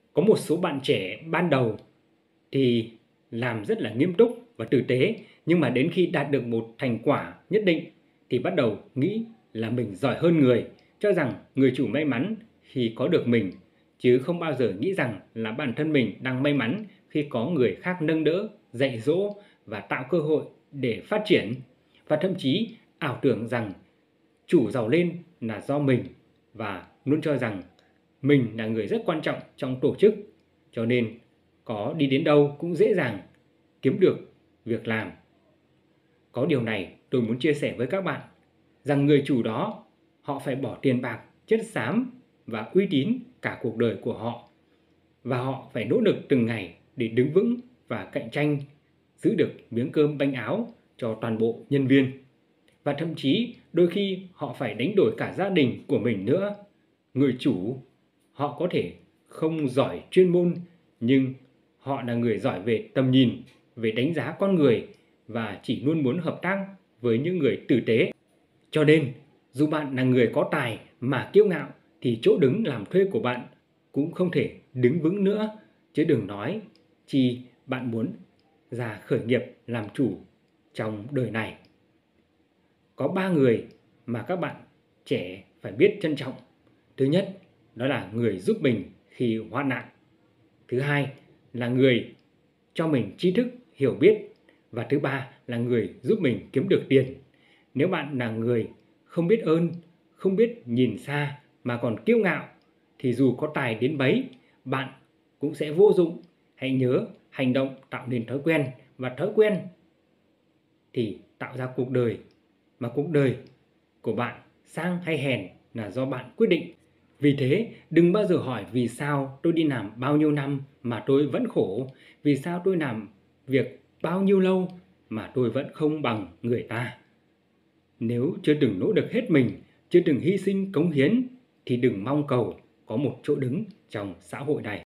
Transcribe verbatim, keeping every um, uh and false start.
Có một số bạn trẻ ban đầu thì làm rất là nghiêm túc và tử tế, nhưng mà đến khi đạt được một thành quả nhất định thì bắt đầu nghĩ là mình giỏi hơn người, cho rằng người chủ may mắn khi có được mình, chứ không bao giờ nghĩ rằng là bản thân mình đang may mắn khi có người khác nâng đỡ, dạy dỗ và tạo cơ hội để phát triển. Và thậm chí ảo tưởng rằng chủ giàu lên là do mình, và luôn cho rằng mình là người rất quan trọng trong tổ chức, cho nên có đi đến đâu cũng dễ dàng kiếm được việc làm. Có điều này tôi muốn chia sẻ với các bạn rằng người chủ đó họ phải bỏ tiền bạc, chất xám và uy tín cả cuộc đời của họ, và họ phải nỗ lực từng ngày để đứng vững và cạnh tranh, giữ được miếng cơm bánh áo cho toàn bộ nhân viên. Và thậm chí đôi khi họ phải đánh đổi cả gia đình của mình nữa. Người chủ họ có thể không giỏi chuyên môn, nhưng họ là người giỏi về tầm nhìn, về đánh giá con người, và chỉ luôn muốn hợp tác với những người tử tế. Cho nên dù bạn là người có tài mà kiêu ngạo thì chỗ đứng làm thuê của bạn cũng không thể đứng vững nữa, chứ đừng nói chi bạn muốn ra khởi nghiệp làm chủ trong đời này. Có ba người mà các bạn trẻ phải biết trân trọng. Thứ nhất, đó là người giúp mình khi hoạn nạn. Thứ hai là người cho mình tri thức, hiểu biết. Và thứ ba là người giúp mình kiếm được tiền. Nếu bạn là người không biết ơn, không biết nhìn xa mà còn kiêu ngạo, thì dù có tài đến mấy, bạn cũng sẽ vô dụng. Hãy nhớ, hành động tạo nên thói quen, và thói quen thì tạo ra cuộc đời, mà cuộc đời của bạn sang hay hèn là do bạn quyết định. Vì thế, đừng bao giờ hỏi vì sao tôi đi làm bao nhiêu năm mà tôi vẫn khổ, vì sao tôi làm việc bao nhiêu lâu mà tôi vẫn không bằng người ta. Nếu chưa từng nỗ lực hết mình, chưa từng hy sinh cống hiến, thì đừng mong cầu có một chỗ đứng trong xã hội này.